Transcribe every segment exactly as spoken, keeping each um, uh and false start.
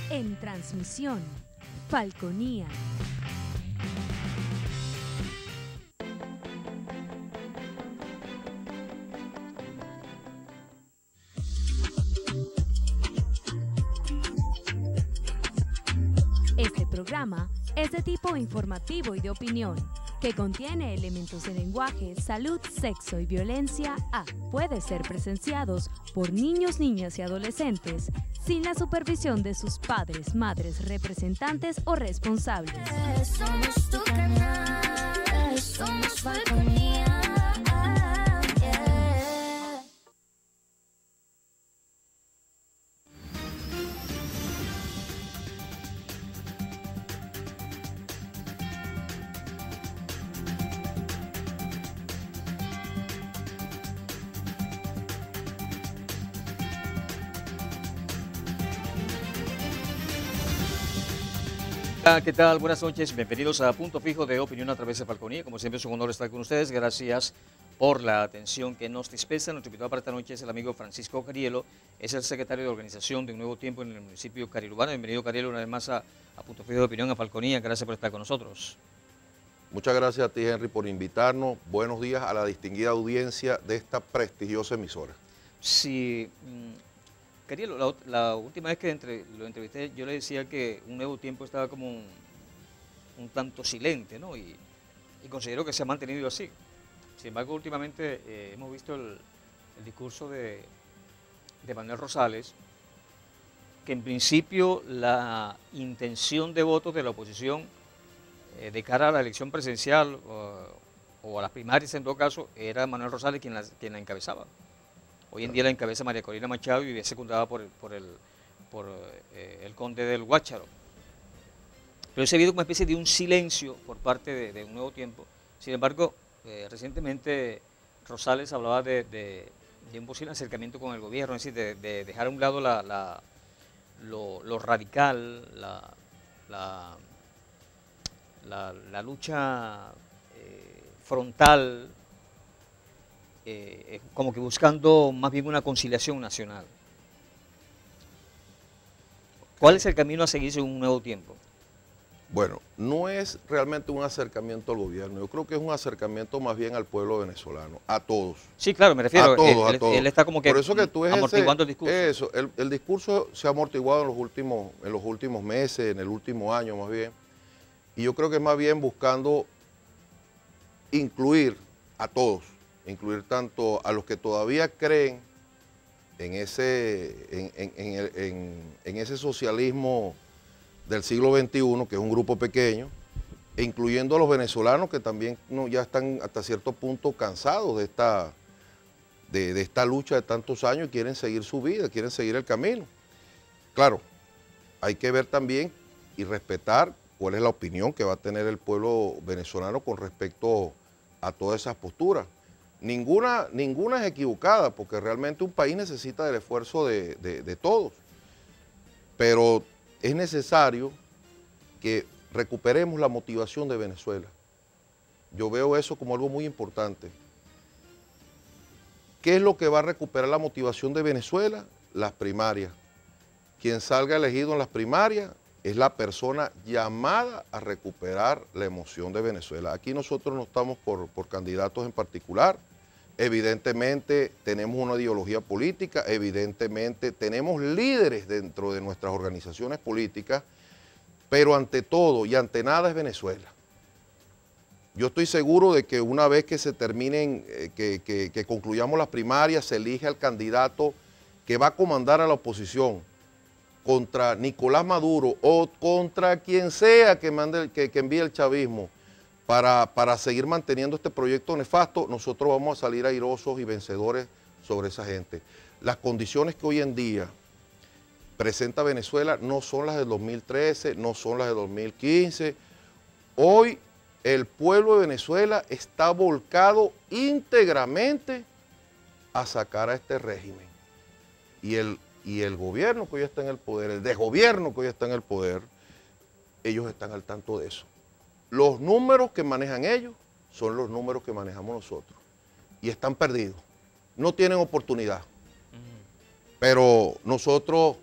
En transmisión, Falconía. Este programa es de tipo informativo y de opinión, que contiene elementos de lenguaje, salud, sexo y violencia A. Puede ser presenciados por niños, niñas y adolescentes sin la supervisión de sus padres, madres, representantes o responsables. Somos tu canal, somos Falconía. ¿Qué tal? Buenas noches, bienvenidos a Punto Fijo de Opinión a través de Falconía. Como siempre es un honor estar con ustedes, gracias por la atención que nos dispensa. Nuestro invitado para esta noche es el amigo Francisco Carielo, es el secretario de organización de Un Nuevo Tiempo en el municipio Carilubano. Bienvenido, Carielo, una vez más a, a Punto Fijo de Opinión a Falconía, gracias por estar con nosotros. Muchas gracias a ti, Henry, por invitarnos. Buenos días a la distinguida audiencia de esta prestigiosa emisora. Sí, Carielo, la, la última vez que entre, lo entrevisté, yo le decía que Un Nuevo Tiempo estaba como un, un tanto silente, ¿no? Y, y considero que se ha mantenido así. Sin embargo, últimamente eh, hemos visto el, el discurso de, de Manuel Rosales, que en principio la intención de votos de la oposición eh, de cara a la elección presidencial o, o a las primarias, en todo caso, era Manuel Rosales quien la, quien la encabezaba. Hoy en día la encabeza María Corina Machado y es secundada por, por, el, por eh, el conde del Guácharo. Pero se ha habido una especie de un silencio por parte de, de Un Nuevo Tiempo. Sin embargo, eh, recientemente Rosales hablaba de, de, de un posible acercamiento con el gobierno, es decir, de, de dejar a un lado la, la, lo, lo radical, la, la, la, la lucha eh, frontal, Eh, como que buscando más bien una conciliación nacional. ¿Cuál es el camino a seguirse en Un Nuevo Tiempo? Bueno, no es realmente un acercamiento al gobierno, yo creo que es un acercamiento más bien al pueblo venezolano, a todos. Sí, claro, me refiero, a todos, él, a él, todos. él está como que, Por eso que tú ves amortiguando ese, el discurso. Eso, el, el discurso se ha amortiguado en los, últimos, en los últimos meses, en el último año más bien, y yo creo que es más bien buscando incluir a todos, incluir tanto a los que todavía creen en ese, en, en, en, el, en, en ese socialismo del siglo veintiuno, que es un grupo pequeño, e incluyendo a los venezolanos que también no, ya están hasta cierto punto cansados de esta, de, de esta lucha de tantos años y quieren seguir su vida, quieren seguir el camino. Claro, hay que ver también y respetar cuál es la opinión que va a tener el pueblo venezolano con respecto a todas esas posturas. Ninguna, ninguna es equivocada, porque realmente un país necesita del esfuerzo de, de, de todos. Pero es necesario que recuperemos la motivación de Venezuela. Yo veo eso como algo muy importante. ¿Qué es lo que va a recuperar la motivación de Venezuela? Las primarias. Quien salga elegido en las primarias es la persona llamada a recuperar la emoción de Venezuela. Aquí nosotros no estamos por, por candidatos en particular. Evidentemente tenemos una ideología política, evidentemente tenemos líderes dentro de nuestras organizaciones políticas, pero ante todo y ante nada es Venezuela. Yo estoy seguro de que una vez que se terminen, eh, que, que, que concluyamos las primarias, se elige al candidato que va a comandar a la oposición contra Nicolás Maduro o contra quien sea que, mande, que, que envíe el chavismo para, para seguir manteniendo este proyecto nefasto, nosotros vamos a salir airosos y vencedores sobre esa gente. Las condiciones que hoy en día presenta Venezuela no son las del dos mil trece, no son las del dos mil quince. Hoy el pueblo de Venezuela está volcado íntegramente a sacar a este régimen. Y el, y el gobierno que hoy está en el poder, el desgobierno que hoy está en el poder, ellos están al tanto de eso. Los números que manejan ellos son los números que manejamos nosotros. Y están perdidos. No tienen oportunidad. Uh-huh. Pero nosotros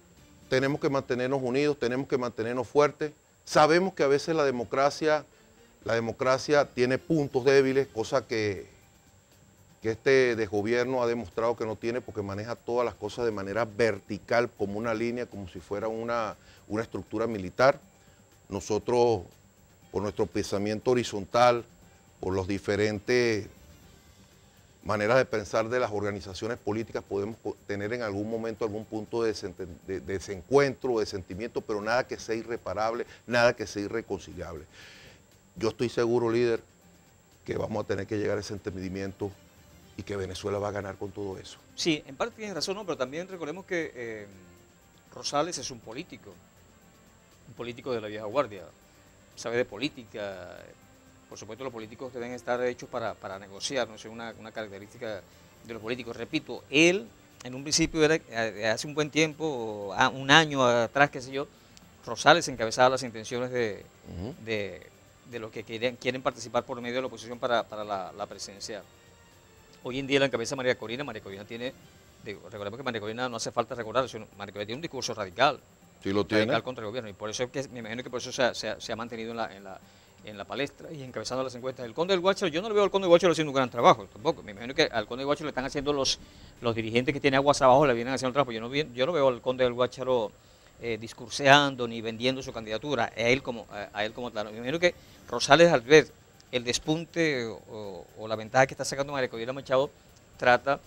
tenemos que mantenernos unidos, tenemos que mantenernos fuertes. Sabemos que a veces la democracia, la democracia tiene puntos débiles, cosa que, que este desgobierno ha demostrado que no tiene, porque maneja todas las cosas de manera vertical, como una línea, como si fuera una, una estructura militar. Nosotros, por nuestro pensamiento horizontal, por los diferentes maneras de pensar de las organizaciones políticas, podemos tener en algún momento algún punto de, de, de desencuentro, de sentimiento, pero nada que sea irreparable, nada que sea irreconciliable. Yo estoy seguro, líder, que vamos a tener que llegar a ese entendimiento y que Venezuela va a ganar con todo eso. Sí, en parte tienes razón, ¿no? Pero también recordemos que eh, Rosales es un político, un político de la vieja guardia, sabe de política. Por supuesto, los políticos deben estar hechos para, para negociar, no es una, una característica de los políticos. Repito, él en un principio, era, hace un buen tiempo, un año atrás, qué sé yo, Rosales encabezaba las intenciones de, uh-huh. de, de los que quieren, quieren participar por medio de la oposición para, para la, la presidencia. Hoy en día la encabeza María Corina. María Corina tiene, digo, recordemos que María Corina no hace falta recordar, sino María Corina tiene un discurso radical, sí lo tiene, radical contra el gobierno, y por eso es que me imagino que por eso se ha, se ha, se ha mantenido en la, en la en la palestra y encabezando las encuestas. El Conde del Guácharo, yo no le veo al Conde del Guácharo haciendo un gran trabajo, tampoco. Me imagino que al Conde del Guácharo le están haciendo los, los dirigentes que tienen aguas abajo, le vienen haciendo el trabajo. Yo no, yo no veo al Conde del Guácharo eh, discurseando ni vendiendo su candidatura, a él como, a, a él como claro. Me imagino que Rosales, al ver el despunte o, o la ventaja que está sacando María Corina Machado, trata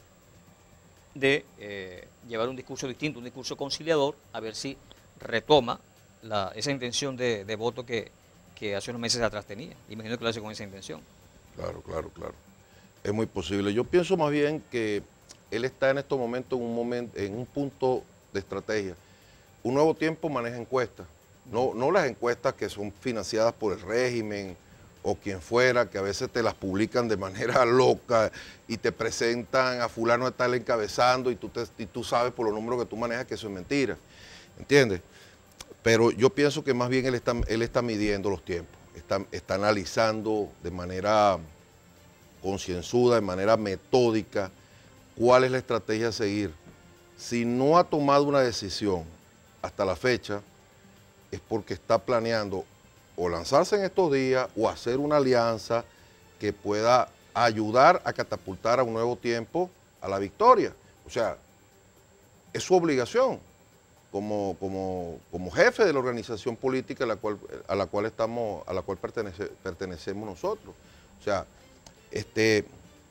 de eh, llevar un discurso distinto, un discurso conciliador, a ver si retoma la, esa intención de, de voto que que hace unos meses atrás tenía. Imagino que lo hace con esa intención. Claro, claro, claro. Es muy posible. Yo pienso más bien que él está en estos momentos en un, momento, en un punto de estrategia. Un Nuevo Tiempo maneja encuestas. No, no las encuestas que son financiadas por el régimen o quien fuera, que a veces te las publican de manera loca y te presentan a fulano de tal encabezando y tú, te, y tú sabes por los números que tú manejas que eso es mentira. ¿Entiendes? Pero yo pienso que más bien él está, él está midiendo los tiempos, está, está analizando de manera concienzuda, de manera metódica, cuál es la estrategia a seguir. Si no ha tomado una decisión hasta la fecha, es porque está planeando o lanzarse en estos días o hacer una alianza que pueda ayudar a catapultar a Un Nuevo Tiempo a la victoria. O sea, es su obligación. Como, como, como jefe de la organización política a la cual, a la cual, estamos, a la cual pertenece, pertenecemos nosotros. O sea, este,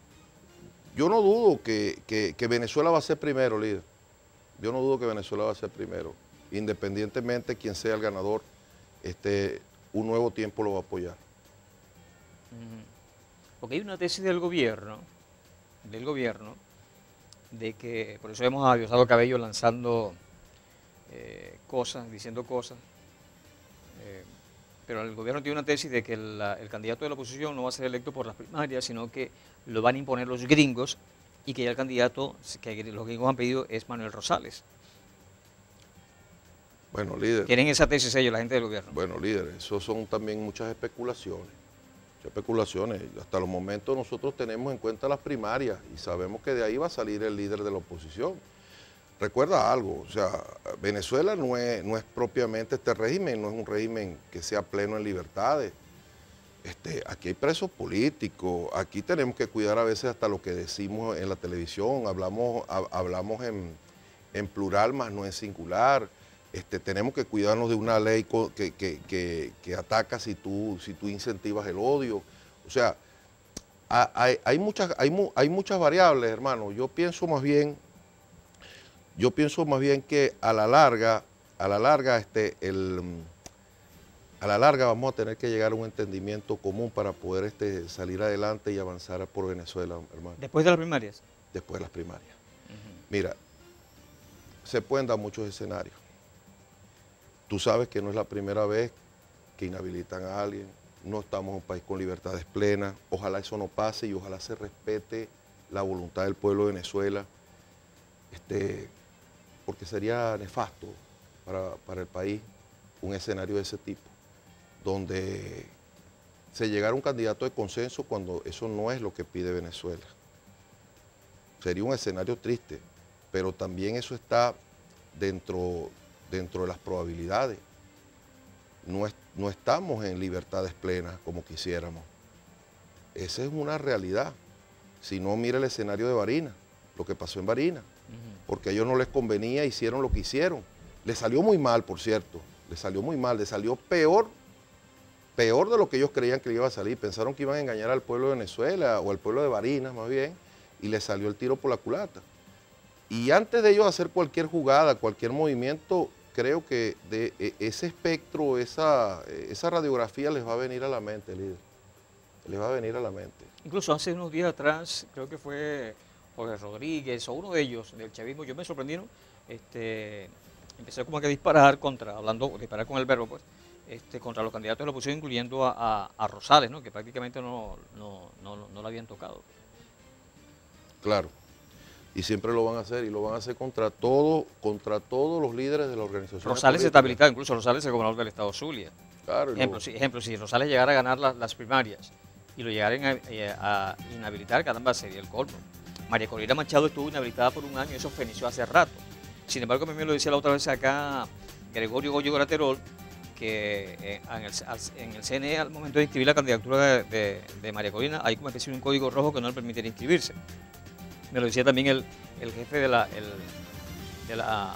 yo no dudo que, que, que Venezuela va a ser primero, líder. Yo no dudo que Venezuela va a ser primero. Independientemente de quién sea el ganador, este, Un Nuevo Tiempo lo va a apoyar. Porque hay una tesis del gobierno, del gobierno, de que, por eso vemos a Diosdado Cabello lanzando Eh, cosas, diciendo cosas, eh, pero el gobierno tiene una tesis de que el, el candidato de la oposición no va a ser electo por las primarias, sino que lo van a imponer los gringos y que ya el candidato que los gringos han pedido es Manuel Rosales. Bueno, líder. Tienen esa tesis ellos, la gente del gobierno. Bueno, líder, eso son también muchas especulaciones. Muchas especulaciones. Hasta los momentos nosotros tenemos en cuenta las primarias y sabemos que de ahí va a salir el líder de la oposición. Recuerda algo, o sea, Venezuela no es, no es propiamente este régimen, no es un régimen que sea pleno en libertades. Este, aquí hay presos políticos, aquí tenemos que cuidar a veces hasta lo que decimos en la televisión, hablamos, ha, hablamos en, en plural más no en singular. Este, tenemos que cuidarnos de una ley que, que, que, que ataca si tú, si tú incentivas el odio. O sea, hay, hay, muchas, hay, hay muchas variables, hermano. Yo pienso más bien... Yo pienso más bien que a la larga, a la larga, este, el, a la larga vamos a tener que llegar a un entendimiento común para poder este, salir adelante y avanzar por Venezuela, hermano. ¿Después de las primarias? Después de las primarias. Uh-huh. Mira, se pueden dar muchos escenarios. Tú sabes que no es la primera vez que inhabilitan a alguien, no estamos en un país con libertades plenas, ojalá eso no pase y ojalá se respete la voluntad del pueblo de Venezuela. Este, porque sería nefasto para, para el país un escenario de ese tipo, donde se llegara a un candidato de consenso cuando eso no es lo que pide Venezuela. Sería un escenario triste, pero también eso está dentro dentro de las probabilidades. No, es, no estamos en libertades plenas como quisiéramos. Esa es una realidad. Si no, mira el escenario de Barinas, lo que pasó en Barinas, uh-huh. porque a ellos no les convenía, hicieron lo que hicieron. Les salió muy mal, por cierto, les salió muy mal, les salió peor, peor de lo que ellos creían que le iba a salir. Pensaron que iban a engañar al pueblo de Venezuela, o al pueblo de Barinas más bien, y les salió el tiro por la culata. Y antes de ellos hacer cualquier jugada, cualquier movimiento, creo que de ese espectro, esa, esa radiografía les va a venir a la mente, líder. Les va a venir a la mente. Incluso hace unos días atrás, creo que fue Jorge Rodríguez o uno de ellos del chavismo, yo me sorprendí, ¿no? este, empecé como que a disparar contra, hablando, disparar con el verbo, pues, este, contra los candidatos de la oposición, incluyendo a, a, a Rosales, ¿no? Que prácticamente no, no, no, no, no la habían tocado. Claro. Y siempre lo van a hacer, y lo van a hacer contra todo, contra todos los líderes de la organización. Rosales está habilitado, incluso Rosales es el gobernador del estado Zulia. Claro. Ejemplo, si, ejemplo, si Rosales llegara a ganar la, las primarias y lo llegaran a, a, a inhabilitar, caramba, sería el colmo. María Corina Machado estuvo inhabilitada por un año, eso fenició hace rato. Sin embargo, a mí me lo decía la otra vez acá Gregorio Goyo Graterol, que eh, en, el, en el C N E, al momento de inscribir la candidatura de, de, de María Corina, hay como especie de un código rojo que no le permitiría inscribirse. Me lo decía también el, el jefe de la, el, de la,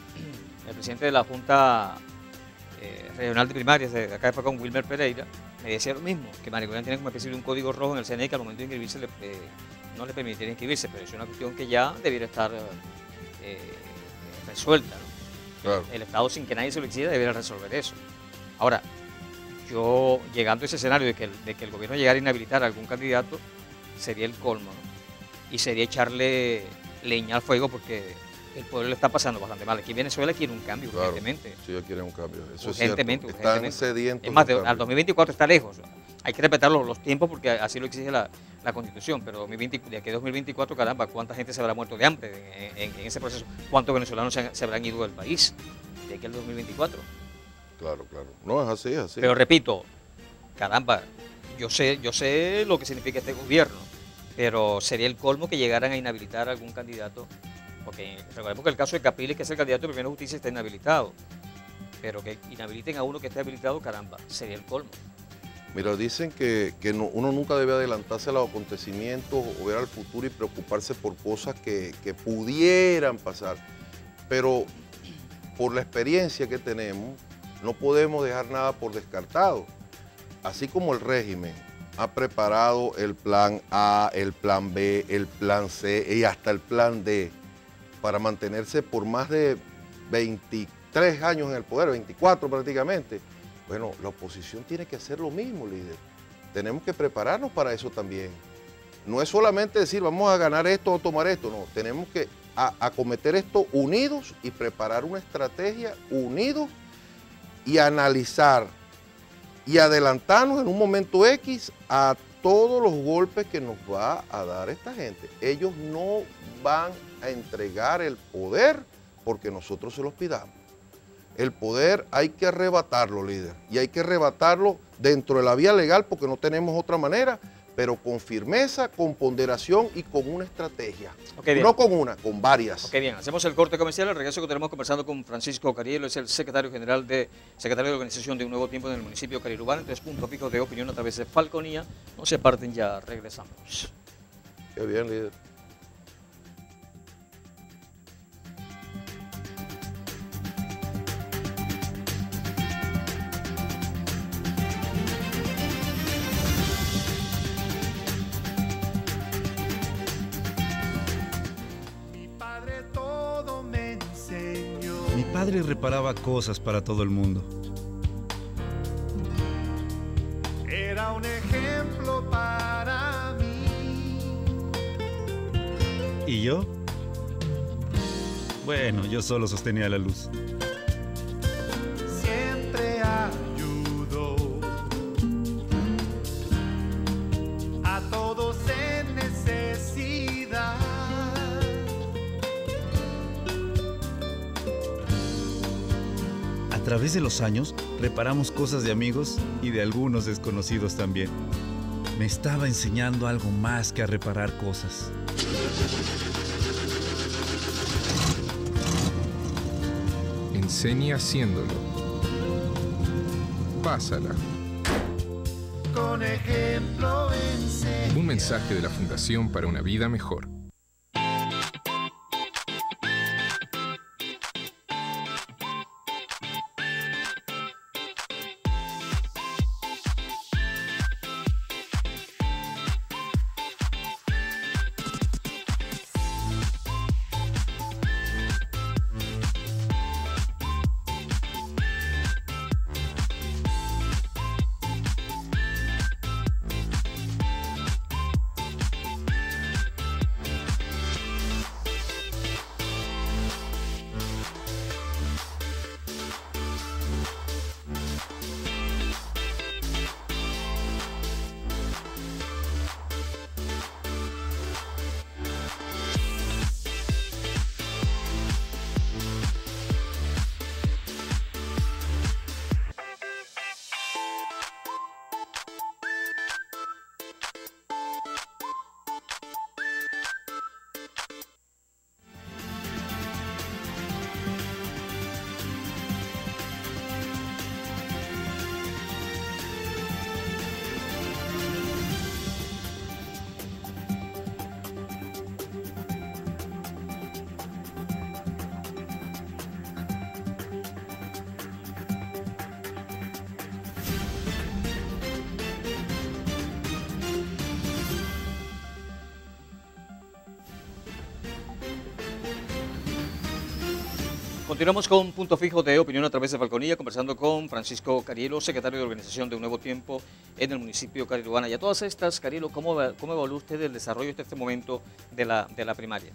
el presidente de la Junta eh, Regional de Primarias de acá de Facón, Wilmer Pereira, me decía lo mismo, que María Corina tiene como especie de un código rojo en el C N E que al momento de inscribirse le, eh, no le permitiría inscribirse, pero es una cuestión que ya debiera estar eh, resuelta, ¿no? Claro. El Estado, sin que nadie se lo exija, debiera resolver eso. Ahora, yo llegando a ese escenario de que el, de que el gobierno llegara a inhabilitar a algún candidato, sería el colmo, ¿no? Y sería echarle leña al fuego, porque el pueblo le está pasando bastante mal. Aquí en Venezuela quiere un cambio, claro, urgentemente. Sí, ya quieren un cambio. Eso urgentemente, es cierto. urgentemente. Están sedientos. Es más, de, al dos mil veinticuatro está lejos. Hay que respetar los, los tiempos porque así lo exige la, la Constitución. Pero dos mil veinte, de aquí a dos mil veinticuatro, caramba, ¿cuánta gente se habrá muerto de hambre en, en, en ese proceso? ¿Cuántos venezolanos se, se habrán ido del país de aquí al dos mil veinticuatro? Claro, claro. No, es así, es así. Pero repito, caramba, yo sé, yo sé lo que significa este gobierno, pero sería el colmo que llegaran a inhabilitar a algún candidato, porque recordemos que el caso de Capriles, que es el candidato de Primera Justicia, está inhabilitado, pero que inhabiliten a uno que esté habilitado, caramba, sería el colmo. Mira, dicen que, que no, uno nunca debe adelantarse a los acontecimientos o ver al futuro y preocuparse por cosas que, que pudieran pasar, pero por la experiencia que tenemos, no podemos dejar nada por descartado, así como el régimen ha preparado el plan A, el plan B, el plan C y hasta el plan D para mantenerse por más de veintitrés años en el poder, veinticuatro prácticamente. Bueno, la oposición tiene que hacer lo mismo, líder. Tenemos que prepararnos para eso también. No es solamente decir vamos a ganar esto o tomar esto, no. Tenemos que a, acometer esto unidos y preparar una estrategia unidos y analizar y adelantarnos en un momento X a todos los golpes que nos va a dar esta gente. Ellos no van a entregar el poder porque nosotros se los pidamos. El poder hay que arrebatarlo, líder, y hay que arrebatarlo dentro de la vía legal porque no tenemos otra manera, pero con firmeza, con ponderación y con una estrategia. Okay, no con una, con varias. Ok, bien, hacemos el corte comercial. Al regreso que tenemos conversando con Francisco Carielo, es el secretario general de secretario de Organización de Un Nuevo Tiempo en el municipio de Carirubán. Tres puntos fijos de opinión a través de Falconía. No se aparten, ya regresamos. Qué bien, líder. Mi padre reparaba cosas para todo el mundo. Era un ejemplo para mí. ¿Y yo? Bueno, yo solo sostenía la luz. Siempre ayudó a todos en necesidad. A través de los años, reparamos cosas de amigos y de algunos desconocidos también. Me estaba enseñando algo más que a reparar cosas. En enseñe haciéndolo. Pásala. Con ejemplo enseña. Un mensaje de la Fundación para una Vida Mejor. Continuamos con Punto Fijo de Opinión a través de Falconía, conversando con Francisco Carielo, secretario de Organización de Un Nuevo Tiempo en el municipio de Cariruana. Y a todas estas, Carielo, ¿cómo, cómo evalúa usted el desarrollo hasta este momento de la, de la primaria?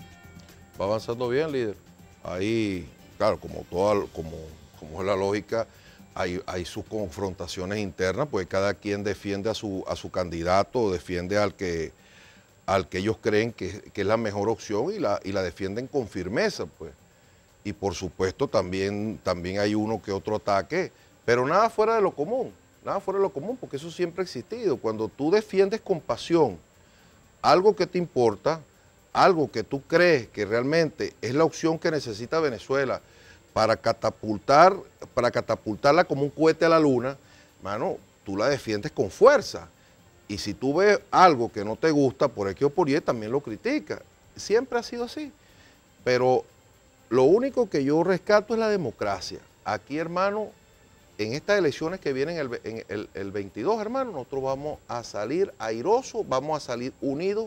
Va avanzando bien, líder. Ahí, claro, como toda, como, como es la lógica, hay, hay sus confrontaciones internas, pues cada quien defiende a su, a su candidato, defiende al que, al que ellos creen que, que es la mejor opción y la, y la defienden con firmeza, pues. Y por supuesto también, también hay uno que otro ataque, pero nada fuera de lo común, nada fuera de lo común, porque eso siempre ha existido. Cuando tú defiendes con pasión algo que te importa, algo que tú crees que realmente es la opción que necesita Venezuela para catapultar, para catapultarla como un cohete a la luna, mano, tú la defiendes con fuerza. Y si tú ves algo que no te gusta, por X o por Y, también lo criticas. Siempre ha sido así. Pero lo único que yo rescato es la democracia. Aquí, hermano, en estas elecciones que vienen el, en el, el veintidós, hermano, nosotros vamos a salir airosos, vamos a salir unidos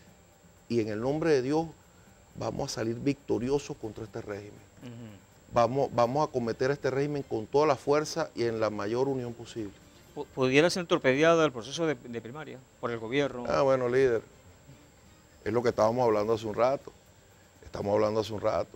y en el nombre de Dios vamos a salir victoriosos contra este régimen. Uh-huh. vamos, vamos a cometer este régimen con toda la fuerza y en la mayor unión posible. ¿Pudiera ser torpedeada el proceso de, de primaria por el gobierno? Ah, bueno, líder, es lo que estábamos hablando hace un rato. Estamos hablando hace un rato.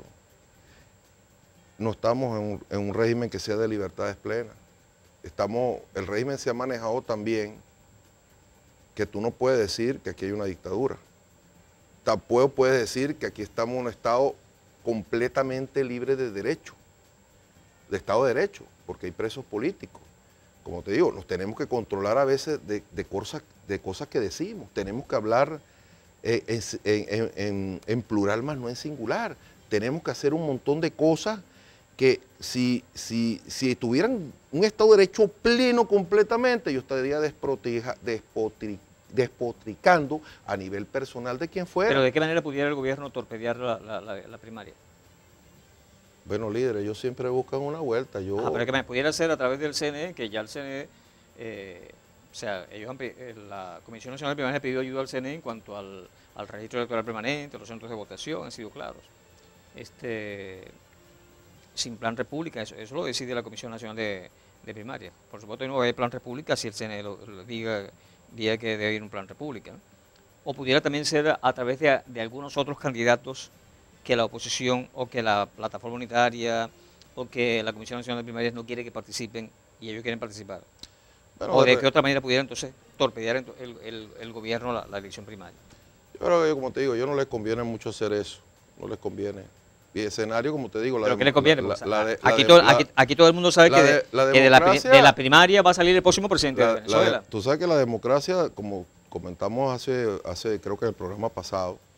No estamos en un, en un régimen que sea de libertades plenas. Estamos, el régimen se ha manejado tan bien que tú no puedes decir que aquí hay una dictadura. Tampoco puedes decir que aquí estamos en un Estado completamente libre de derecho, de Estado de Derecho, porque hay presos políticos. Como te digo, nos tenemos que controlar a veces de, de, cosas, de cosas que decimos. Tenemos que hablar eh, en, en, en, en plural más no en singular. Tenemos que hacer un montón de cosas que si, si, si tuvieran un Estado de Derecho pleno completamente, yo estaría despotricando a nivel personal de quien fuera. ¿Pero de qué manera pudiera el gobierno torpedear la, la, la, la primaria? Bueno, líderes, ellos siempre buscan una vuelta. Yo... Ah, pero que me pudiera ser a través del C N E, que ya el C N E, eh, o sea, ellos han, la Comisión Nacional de Primaria ha pedido ayuda al C N E en cuanto al, al registro electoral permanente, los centros de votación, han sido claros. Este... sin plan república, eso, eso lo decide la Comisión Nacional de, de Primaria. Por supuesto, no va a haber plan república si el C N E lo, lo diga, diga que debe haber un plan república, ¿no? O pudiera también ser a través de, de algunos otros candidatos que la oposición o que la plataforma unitaria o que la Comisión Nacional de Primarias no quiere que participen y ellos quieren participar. Bueno, o de qué otra manera pudiera entonces torpedear el, el, el gobierno la, la elección primaria. Yo creo que, como te digo, yo no les conviene mucho hacer eso, no les conviene. Y escenario, como te digo... La ¿Pero qué le conviene? La, la, la de, aquí, la todo, de, aquí, aquí todo el mundo sabe que, de, la que de, la, de la primaria va a salir el próximo presidente la, de Venezuela. De, tú sabes que la democracia, como comentamos hace, hace creo que en el programa pasado,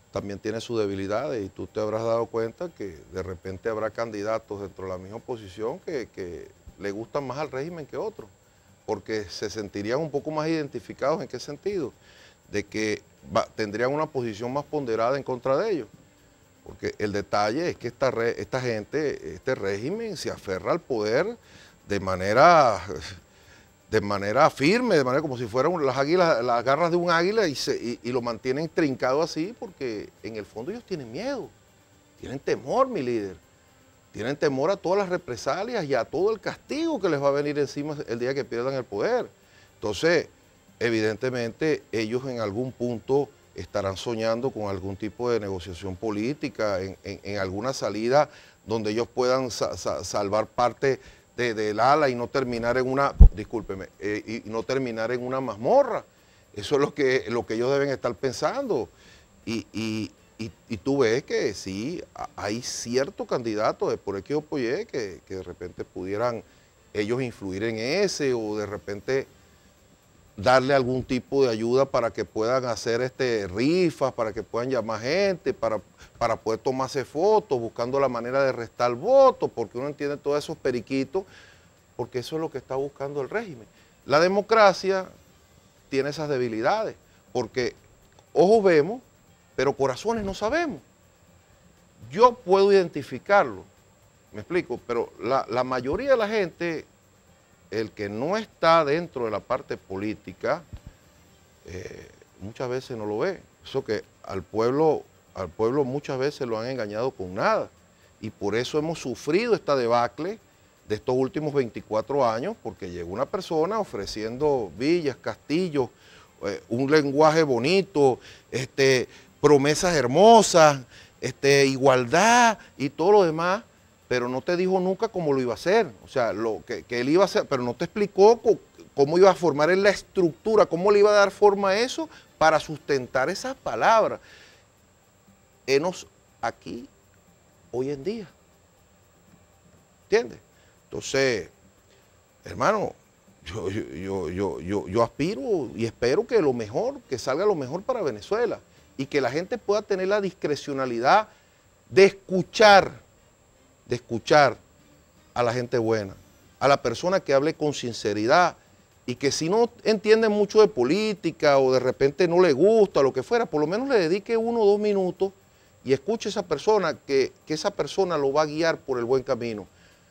también tiene sus debilidades y tú te habrás dado cuenta que de repente habrá candidatos dentro de la misma oposición que, que le gustan más al régimen que otros, porque se sentirían un poco más identificados. ¿En qué sentido? De que va, tendrían una posición más ponderada en contra de ellos. Porque el detalle es que esta, re, esta gente, este régimen se aferra al poder de manera, de manera firme, de manera como si fueran las águilas, las garras de un águila y, se, y, y lo mantienen trincado así porque en el fondo ellos tienen miedo, tienen temor, mi líder. Tienen temor a todas las represalias y a todo el castigo que les va a venir encima el día que pierdan el poder. Entonces, evidentemente, ellos en algún punto estarán soñando con algún tipo de negociación política, en, en, en alguna salida donde ellos puedan sa sa salvar parte de, del ala y no terminar en una, discúlpeme, eh, y no terminar en una mazmorra. Eso es lo que, lo que ellos deben estar pensando. Y, y, y, y tú ves que sí, hay ciertos candidatos de por X o por Y que, que de repente pudieran ellos influir en ese o de repente darle algún tipo de ayuda para que puedan hacer este rifas, para que puedan llamar gente, para, para poder tomarse fotos, buscando la manera de restar votos, porque uno entiende todos esos periquitos, porque eso es lo que está buscando el régimen. La democracia tiene esas debilidades, porque ojos vemos, pero corazones no sabemos. Yo puedo identificarlo, me explico, pero la, la mayoría de la gente, el que no está dentro de la parte política, eh, muchas veces no lo ve. Eso que al pueblo, al pueblo muchas veces lo han engañado con nada. Y por eso hemos sufrido esta debacle de estos últimos veinticuatro años, porque llegó una persona ofreciendo villas, castillos, eh, un lenguaje bonito, este, promesas hermosas, este, igualdad y todo lo demás, pero no te dijo nunca cómo lo iba a hacer, o sea, lo que, que él iba a hacer, pero no te explicó cómo, cómo iba a formar en la estructura, cómo le iba a dar forma a eso para sustentar esas palabras. Enos aquí, hoy en día, ¿entiendes? Entonces, hermano, yo, yo, yo, yo, yo, yo aspiro y espero que lo mejor, que salga lo mejor para Venezuela y que la gente pueda tener la discrecionalidad de escuchar, de escuchar a la gente buena, a la persona que hable con sinceridad y que si no entiende mucho de política o de repente no le gusta, lo que fuera, por lo menos le dedique uno o dos minutos y escuche a esa persona, que, que esa persona lo va a guiar por el buen camino.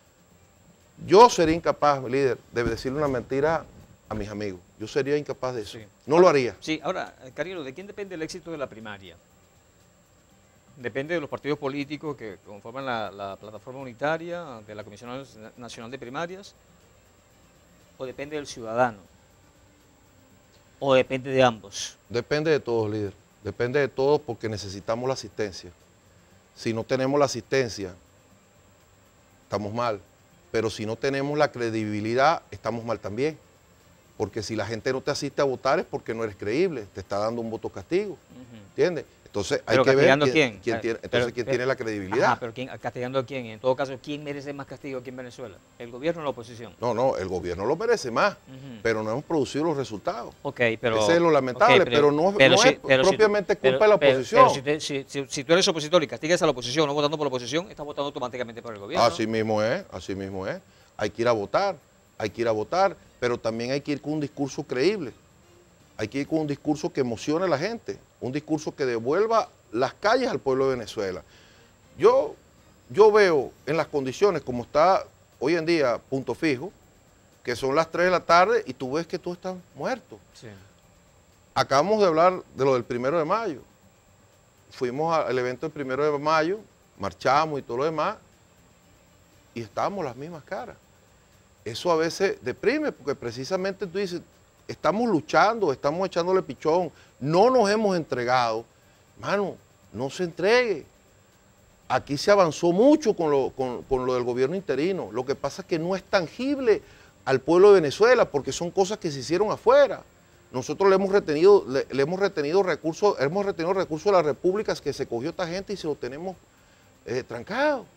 Yo sería incapaz, líder, de decirle una mentira a mis amigos. Yo sería incapaz de eso. Sí. No lo haría. Sí, ahora, Carilo, ¿de quién depende el éxito de la primaria? ¿Depende de los partidos políticos que conforman la, la plataforma unitaria de la Comisión Nacional de Primarias? ¿O depende del ciudadano? ¿O depende de ambos? Depende de todos, líder. Depende de todos porque necesitamos la asistencia. Si no tenemos la asistencia, estamos mal. Pero si no tenemos la credibilidad, estamos mal también. Porque si la gente no te asiste a votar es porque no eres creíble, te está dando un voto castigo, uh-huh. ¿Entiendes? Entonces hay que ver quién, quién? quién tiene, entonces, pero, ¿quién pero, tiene la credibilidad. Ajá, pero ¿quién, ¿castigando a quién? En todo caso, ¿quién merece más castigo aquí en Venezuela? ¿El gobierno o la oposición? No, no, el gobierno lo merece más, uh-huh. pero no hemos producido los resultados. Okay, pero, ese es lo lamentable, okay, pero, pero no, pero no si, es pero propiamente si, culpa pero, de la oposición. Pero, pero si, si, si, si tú eres opositor y castigas a la oposición no votando por la oposición, estás votando automáticamente por el gobierno. Así mismo es, así mismo es. Hay que ir a votar, hay que ir a votar, pero también hay que ir con un discurso creíble. Hay que ir con un discurso que emocione a la gente, un discurso que devuelva las calles al pueblo de Venezuela. Yo, yo veo en las condiciones como está hoy en día Punto Fijo, que son las tres de la tarde y tú ves que todo está muerto. Sí. Acabamos de hablar de lo del primero de mayo. Fuimos al evento del primero de mayo, marchamos y todo lo demás, y estábamos las mismas caras. Eso a veces deprime, porque precisamente tú dices, estamos luchando, estamos echándole pichón, no nos hemos entregado. Mano, no se entregue. Aquí se avanzó mucho con lo, con, con lo del gobierno interino. Lo que pasa es que no es tangible al pueblo de Venezuela, porque son cosas que se hicieron afuera. Nosotros le hemos retenido, le, le hemos retenido recursos, hemos retenido recursos de las repúblicas que se cogió esta gente y se los tenemos eh, trancados.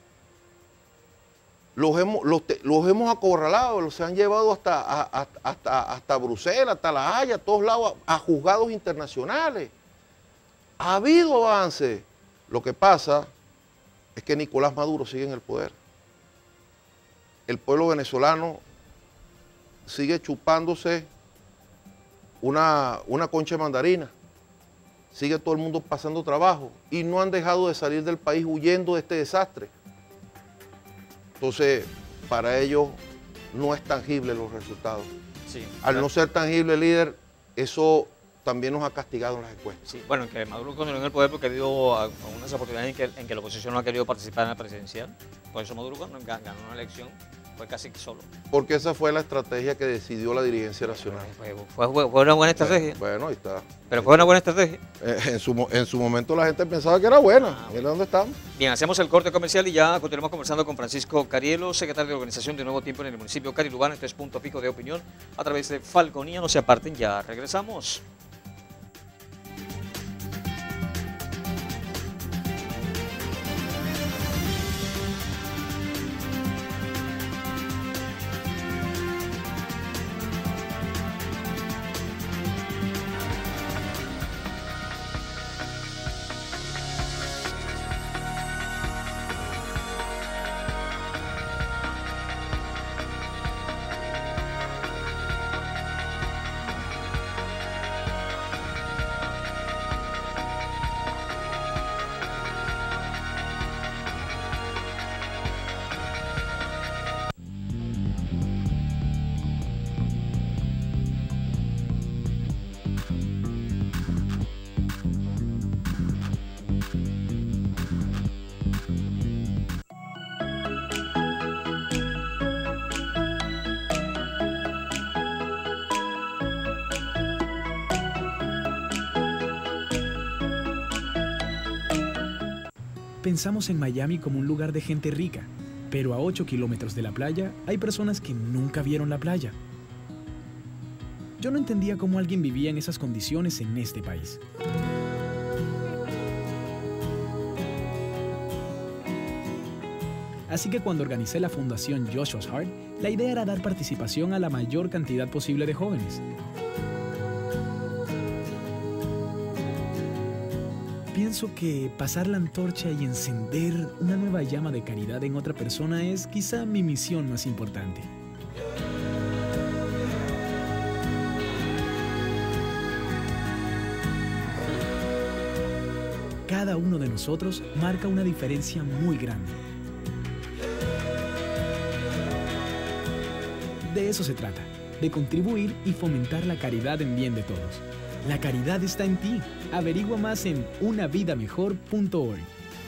Los hemos, los, los hemos acorralado, los se han llevado hasta, a, a, hasta, hasta Bruselas, hasta La Haya, a todos lados, a, a juzgados internacionales. Ha habido avance. Lo que pasa es que Nicolás Maduro sigue en el poder. El pueblo venezolano sigue chupándose una, una concha de mandarina. Sigue todo el mundo pasando trabajo y no han dejado de salir del país huyendo de este desastre. Entonces, para ellos no es tangible los resultados. Sí, Al claro. no ser tangible, líder, eso también nos ha castigado en las encuestas. Sí, bueno, que Maduro continuó en el poder porque ha habido algunas oportunidades en que, en que la oposición no ha querido participar en la presidencial. Por eso Maduro ganó, ganó una elección, fue casi que solo. Porque esa fue la estrategia que decidió la dirigencia nacional. Fue, fue- fue- fue una buena estrategia, Bueno, ahí está. pero fue una buena estrategia. Eh, En su, mo- en su momento la gente pensaba que era buena. Ah, Mira dónde estamos. Bien, hacemos el corte comercial y ya continuamos conversando con Francisco Carielo, secretario de organización de Nuevo Tiempo en el municipio Carilubano. Este es Punto Fijo de Opinión a través de Falconía. No se aparten, ya regresamos. Pensamos en Miami como un lugar de gente rica, pero a ocho kilómetros de la playa hay personas que nunca vieron la playa. Yo no entendía cómo alguien vivía en esas condiciones en este país. Así que cuando organicé la fundación Joshua's Heart, la idea era dar participación a la mayor cantidad posible de jóvenes. Pienso que pasar la antorcha y encender una nueva llama de caridad en otra persona es quizá mi misión más importante. Cada uno de nosotros marca una diferencia muy grande. De eso se trata, de contribuir y fomentar la caridad en bien de todos. La caridad está en ti. Averigua más en una vida mejor punto org.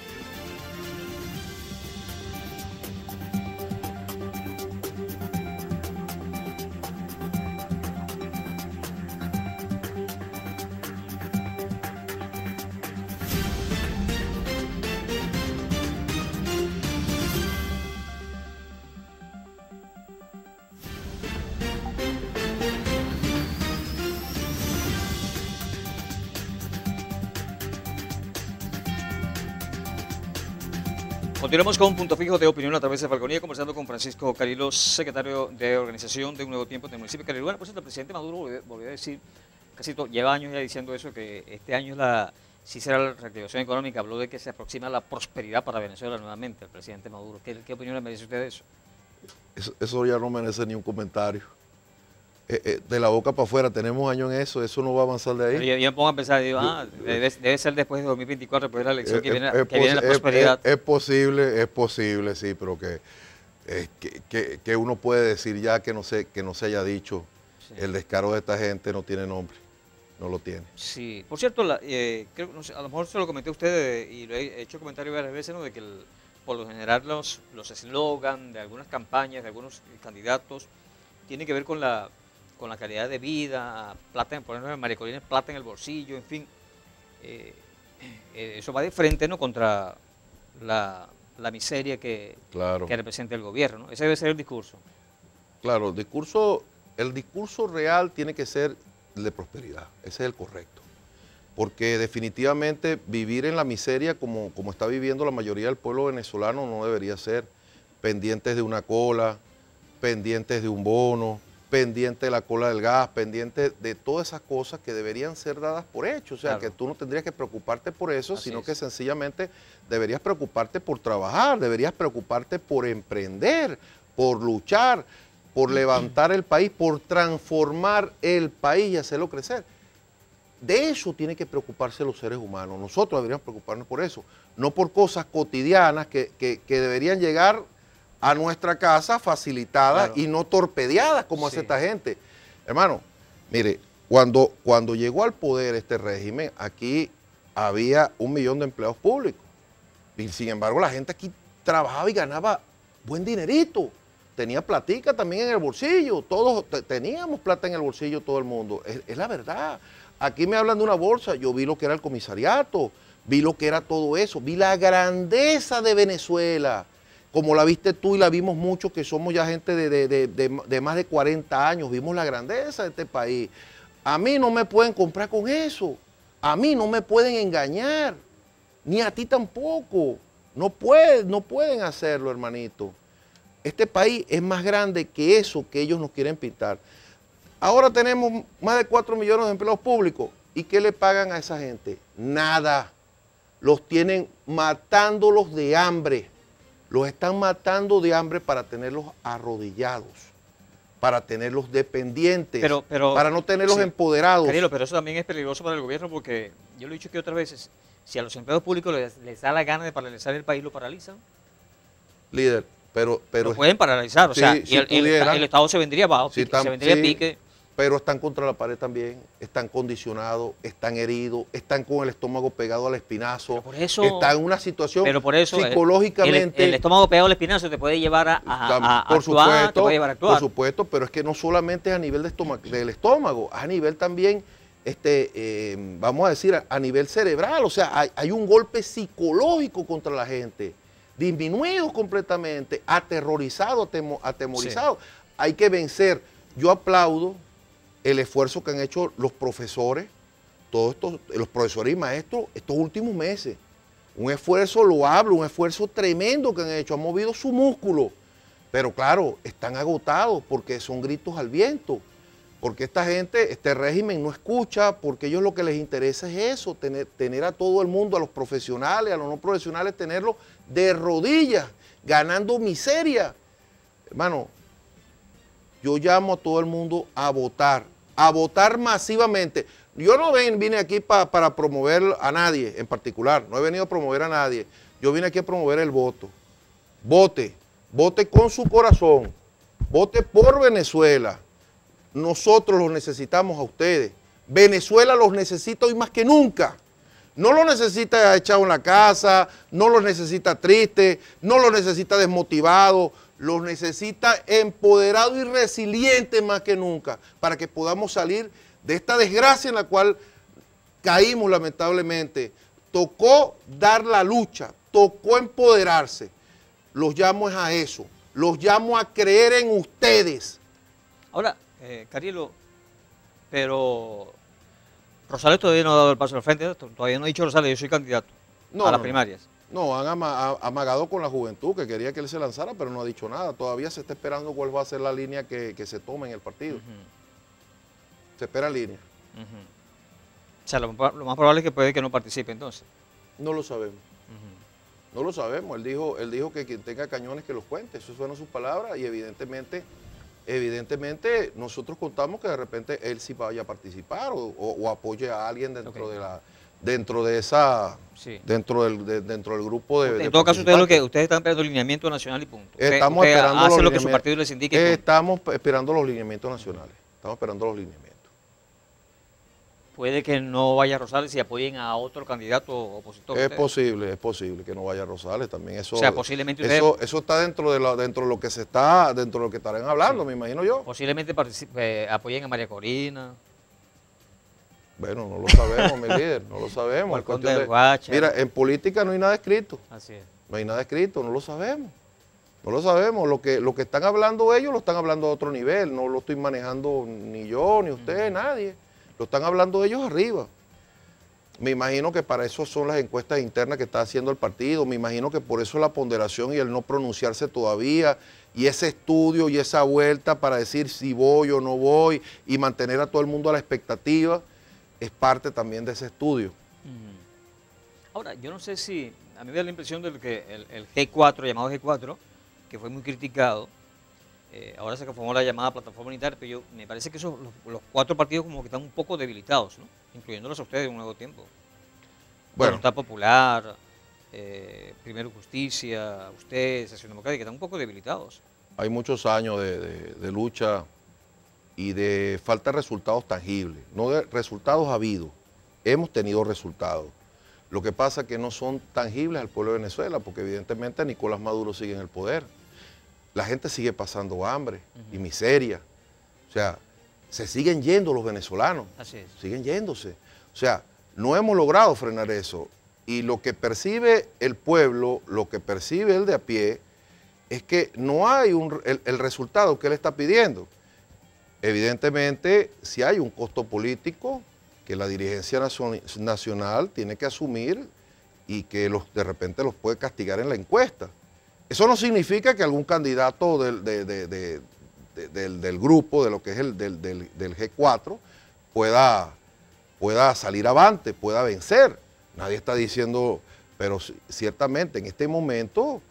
Continuamos con un Punto Fijo de Opinión a través de Falconía, conversando con Francisco Carielo, secretario de organización de Un Nuevo Tiempo del municipio de Carilubano. Por cierto, el presidente Maduro volvió, volvió a decir, casi todo, lleva años ya diciendo eso, que este año es la, sí será la reactivación económica. Habló de que se aproxima la prosperidad para Venezuela nuevamente, el presidente Maduro. ¿Qué, qué opinión le merece usted de eso? Eso, eso ya no merece ni un comentario. Eh, eh, de la boca para afuera, tenemos años en eso, eso no va a avanzar de ahí. Pero yo, yo me pongo a pensar, digo, ah, debe, debe ser después de dos mil veinticuatro, después de la elección, Eh, que, eh, viene, es que pos- viene la es- prosperidad. Es, es posible, es posible, sí, pero que, eh, que, que- que uno puede decir ya que no se, que no se haya dicho. Sí. El descaro de esta gente no tiene nombre, no lo tiene. Sí, por cierto, la, eh, creo, no sé, a lo mejor se lo comenté a usted eh, y lo he hecho comentario varias veces, ¿no? De que el- por lo general los los eslogan de algunas campañas, de algunos candidatos, tienen que ver con la con la calidad de vida, plata, por ejemplo, María Corina, plata en el bolsillo, en fin. Eh, eh, eso va de frente, ¿no? Contra la, la miseria que, Claro. que representa el gobierno, ¿no? Ese debe ser el discurso. Claro, el discurso, el discurso real tiene que ser el de prosperidad, ese es el correcto. Porque definitivamente vivir en la miseria como, como está viviendo la mayoría del pueblo venezolano no debería ser pendientes de una cola, pendientes de un bono, pendiente de la cola del gas, pendiente de todas esas cosas que deberían ser dadas por hecho. O sea, Claro. que tú no tendrías que preocuparte por eso, Así sino es. que sencillamente deberías preocuparte por trabajar, deberías preocuparte por emprender, por luchar, por levantar el país, por transformar el país y hacerlo crecer. De eso tienen que preocuparse los seres humanos. Nosotros deberíamos preocuparnos por eso, no por cosas cotidianas que, que, que deberían llegar a nuestra casa facilitadas Claro. y no torpedeadas como Sí. hace esta gente. Hermano, mire, cuando, cuando llegó al poder este régimen, aquí había un millón de empleados públicos. Y sin embargo, la gente aquí trabajaba y ganaba buen dinerito. Tenía platica también en el bolsillo. Todos te- teníamos plata en el bolsillo, todo el mundo. Es, es la verdad. Aquí me hablan de una bolsa. Yo vi lo que era el comisariato, vi lo que era todo eso, vi la grandeza de Venezuela, como la viste tú y la vimos muchos que somos ya gente de, de- de- de- de más de cuarenta años, vimos la grandeza de este país. A mí no me pueden comprar con eso, a mí no me pueden engañar, ni a ti tampoco. No pueden, no pueden hacerlo, hermanito. Este país es más grande que eso que ellos nos quieren pintar. Ahora tenemos más de cuatro millones de empleados públicos. ¿Y qué le pagan a esa gente? Nada. Los tienen matándolos de hambre. Los están matando de hambre para tenerlos arrodillados, para tenerlos dependientes, Pero- pero- para no tenerlos sí. empoderados. Carielo, pero eso también es peligroso para el gobierno porque yo lo he dicho que otras veces, si a los empleados públicos les, les da la gana de paralizar el país, lo paralizan. Líder, pero... pero lo pueden paralizar, o sí, sea, si y el, el- pudieran. el Estado se vendría abajo, Sí, pique, tam- se vendría sí, a pique. pero están contra la pared también, están condicionados, están heridos, están con el estómago pegado al espinazo, Pero por eso- están en una situación Pero por eso eh, psicológicamente... el, el estómago pegado al espinazo te puede llevar a, a- Tam- a- a por actuar, te supuesto, puede llevar a actuar. por supuesto, pero es que no solamente es a nivel de estoma- del estómago, es a nivel también, este, eh, vamos a decir, a, a nivel cerebral, o sea, hay, hay un golpe psicológico contra la gente, disminuidos completamente, aterrorizados, atemo- atemorizados. Hay que vencer. Yo aplaudo el esfuerzo que han hecho los profesores, todos estos, los profesores y maestros estos últimos meses. Un esfuerzo loable, un esfuerzo tremendo que han hecho, han movido su músculo. Pero claro, están agotados porque son gritos al viento. Porque esta gente, este régimen no escucha, porque ellos lo que les interesa es eso, tener, tener a todo el mundo, a los profesionales, a los no profesionales, tenerlos de rodillas, ganando miseria. Hermano, yo llamo a todo el mundo a votar, a votar masivamente. Yo no ven, vine aquí pa, para promover a nadie en particular, no he venido a promover a nadie. Yo vine aquí a promover el voto. Vote, vote con su corazón, vote por Venezuela. Nosotros los necesitamos a ustedes. Venezuela los necesita hoy más que nunca. No lo necesita echado en la casa, no lo necesita triste, no lo necesita desmotivado, los necesita empoderado y resiliente más que nunca para que podamos salir de esta desgracia en la cual caímos lamentablemente. Tocó dar la lucha, tocó empoderarse. Los llamo es a eso, los llamo a creer en ustedes. Ahora, eh, Carielo, pero Rosales todavía no ha dado el paso al frente, todavía no ha dicho Rosales, yo soy candidato No, a las no, primarias. No, han ama- ha- amagado con la juventud que quería que él se lanzara, pero no ha dicho nada. Todavía se está esperando cuál va a ser la línea que, que se tome en el partido. Ujú, Se espera línea. ujú. O sea, lo, lo más probable es que puede que no participe entonces. No lo sabemos. Ujú. No lo sabemos. Él dijo, él dijo que quien tenga cañones que los cuente. Eso fueron sus palabras y evidentemente, evidentemente nosotros contamos que de repente él sí vaya a participar o, o- o apoye a alguien dentro Ok. de la, dentro de esa, Sí. dentro del, de- dentro del grupo de. En de todo caso, ustedes, lo que, participantes. ustedes están esperando lineamiento nacional y punto. Usted- Estamos usted esperando hace los lo que su lineamientos. partido les indique. y punto. Estamos esperando los lineamientos nacionales. Estamos esperando los lineamientos. Puede que no vaya Rosales y apoyen a otro candidato opositor. Es ustedes. posible, es posible que no vaya Rosales también. Eso, O sea, posiblemente eso, ustedes- eso está dentro de, la, dentro de lo que se está, dentro de lo que estarán hablando, Sí. me imagino yo. Posiblemente participe- eh, apoyen a María Corina. Bueno, no lo sabemos, mi líder, no lo O sabemos. al Es conde cuestión del de- Guacha. Mira, en política no hay nada escrito, Así es. no hay nada escrito, no lo sabemos. No lo sabemos, lo que, lo que están hablando ellos lo están hablando a otro nivel, no lo estoy manejando ni yo, ni usted, nadie. Lo están hablando ellos arriba. Me imagino que para eso son las encuestas internas que está haciendo el partido, me imagino que por eso la ponderación y el no pronunciarse todavía, y ese estudio y esa vuelta para decir si voy o no voy, y mantener a todo el mundo a la expectativa, es parte también de ese estudio. Uh-huh. Ahora, yo no sé si, a mí me da la impresión de que el, el G cuatro, llamado G cuatro, que fue muy criticado, eh, ahora se conformó la llamada plataforma unitaria, pero yo, me parece que esos, los, los cuatro partidos como que están un poco debilitados, ¿no? Incluyéndolos a ustedes de un nuevo tiempo. Bueno, Voluntad Popular, eh, Primero Justicia, ustedes, Acción Democrática, que están un poco debilitados. hay muchos años de, de, de lucha y de falta de resultados tangibles, no de resultados habidos. Hemos tenido resultados. Lo que pasa es que no son tangibles al pueblo de Venezuela, porque evidentemente Nicolás Maduro sigue en el poder. La gente sigue pasando hambre uh-huh. y miseria. O sea, se siguen yendo los venezolanos. Así es. Siguen yéndose. O sea, no hemos logrado frenar eso. Y lo que percibe el pueblo, lo que percibe el de a pie, es que no hay un, el, el resultado que él está pidiendo. Evidentemente, si hay un costo político que la dirigencia nacional tiene que asumir y que los, de repente los puede castigar en la encuesta. Eso no significa que algún candidato del, de, de, de, de, del, del grupo, de lo que es el del, del, del G cuatro, pueda, pueda salir avante, pueda vencer. Nadie está diciendo, pero ciertamente en este momento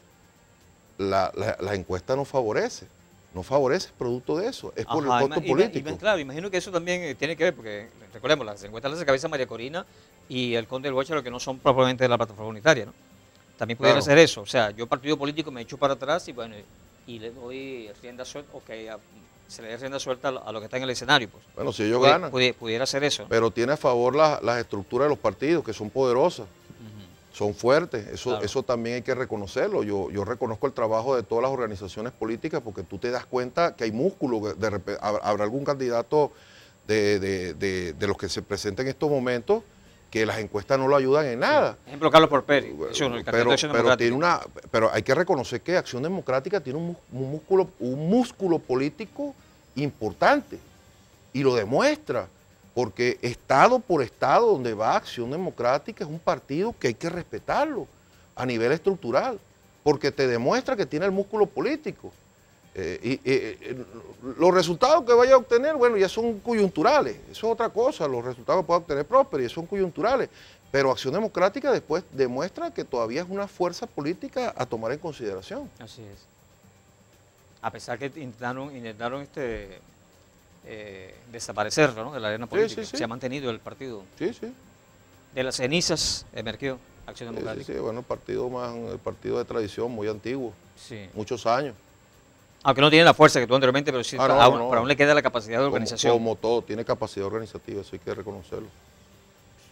la, la, la encuesta no favorece. No favorece producto de eso, es por Ajá, el costo y, político. Y, y, claro, imagino que eso también tiene que ver, porque recordemos, las encuestas las cabeza María Corina y el Conde del Guácharo, que no son propiamente de la plataforma unitaria, ¿no? También pudiera claro. ser eso, o sea, yo partido político me echo para atrás y bueno, y le doy rienda suelta, o que se le dé rienda suelta a lo que está en el escenario. Pues. Bueno, si ellos Pudiera, ganan. Pudiera, pudiera ser eso. Pero tiene a favor la, las estructuras de los partidos, que son poderosas. Son fuertes, eso, claro. eso también hay que reconocerlo. Yo, yo reconozco el trabajo de todas las organizaciones políticas porque tú te das cuenta que hay músculo, de repente, habrá algún candidato de, de, de, de los que se presentan en estos momentos que las encuestas no lo ayudan en nada. Sí. Ejemplo, Carlos Porperi, eso, el pero, pero, tiene una, pero hay que reconocer que Acción Democrática tiene un, un, músculo, un músculo político importante y lo demuestra. Porque estado por estado donde va Acción Democrática es un partido que hay que respetarlo a nivel estructural, porque te demuestra que tiene el músculo político. Eh, y, eh, los resultados que vaya a obtener, bueno, ya son coyunturales, eso es otra cosa, los resultados que pueda obtener Próspero son coyunturales, pero Acción Democrática después demuestra que todavía es una fuerza política a tomar en consideración. Así es. A pesar que intentaron, intentaron este... Eh, desaparecerlo, ¿no? De la arena política. Sí, sí, sí. Se ha mantenido el partido. Sí, sí. De las cenizas emergió Acción Democrática. Sí, sí, sí. Bueno, el partido más, el partido de tradición, muy antiguo. Sí. Muchos años. Aunque no tiene la fuerza que tuvo anteriormente, pero sí, ah, no, aún, no. Pero aún le queda la capacidad de organización. Como, como todo, tiene capacidad organizativa, eso hay que reconocerlo. Sí.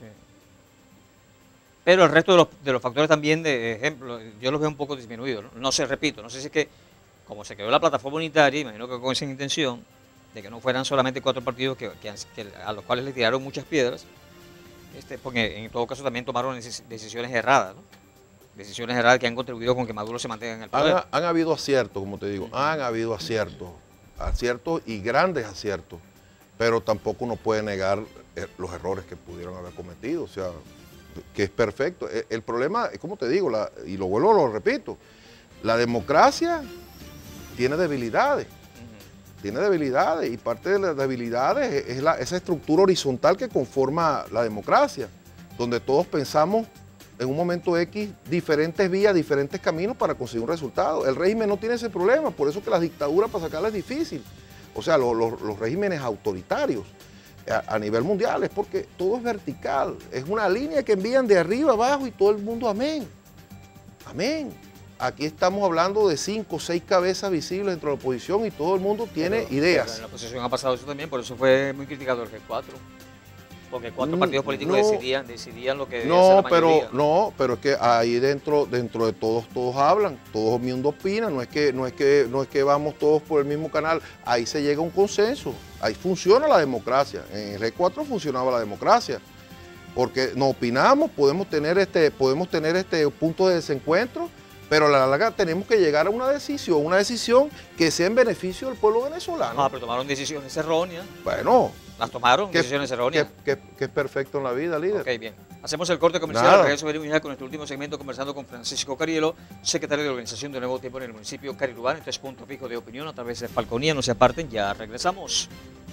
Pero el resto de los, de los factores también, de ejemplo, yo los veo un poco disminuidos. No, no sé, repito, no sé si es que, como se creó la plataforma unitaria, imagino que con esa intención, de que no fueran solamente cuatro partidos que, que, que a los cuales le tiraron muchas piedras, este, porque en todo caso también tomaron decisiones erradas, ¿no? Decisiones erradas que han contribuido con que Maduro se mantenga en el poder. Han, han habido aciertos, como te digo, uh-huh. han habido aciertos, aciertos y grandes aciertos, pero tampoco uno puede negar los errores que pudieron haber cometido, o sea, que es perfecto. El, el problema es, como te digo, la, y lo vuelvo, lo repito, la democracia tiene debilidades. Tiene debilidades y parte de las debilidades es la, esa estructura horizontal que conforma la democracia, donde todos pensamos en un momento X diferentes vías, diferentes caminos para conseguir un resultado. El régimen no tiene ese problema, por eso que las dictaduras para sacarlas es difícil. O sea, lo, lo, los regímenes autoritarios a, a nivel mundial es porque todo es vertical, es una línea que envían de arriba abajo y todo el mundo amén. Amén. Aquí estamos hablando de cinco o seis cabezas visibles dentro de la oposición y todo el mundo tiene pero, ideas. Pero en la oposición ha pasado eso también, por eso fue muy criticado el G cuatro. Porque cuatro mm, partidos políticos no, decidían, decidían lo que debía no, ser la pero mayoría. No, pero es que ahí dentro, dentro de todos, todos hablan, todo el mundo opina, no es que, no es que, no es que vamos todos por el mismo canal, ahí se llega a un consenso, ahí funciona la democracia, en el G cuatro funcionaba la democracia, porque no opinamos, podemos tener este, podemos tener este punto de desencuentro, pero a la larga tenemos que llegar a una decisión, una decisión que sea en beneficio del pueblo venezolano. Ah, pero tomaron decisiones erróneas. Bueno. Las tomaron, que, decisiones erróneas. Que, que, que es perfecto en la vida, líder. Ok, bien. Hacemos el corte comercial, Nada. regreso venimos ya con nuestro último segmento conversando con Francisco Carielo, secretario de Organización de Nuevo Tiempo en el municipio Carilubán. Este es Punto Fijo de Opinión a través de Falconía. No se aparten, ya regresamos.